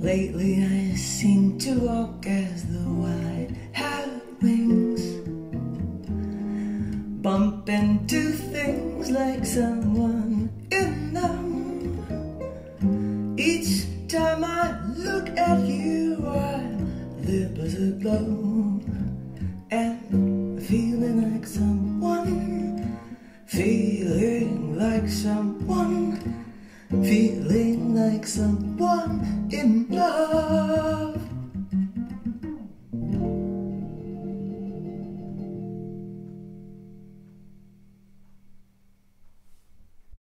Lately I seem to walk as though I have wings, bump into things like someone in them. Each time I look at you, I live as a glow, and feeling like someone, feeling like someone, feeling like someone in love.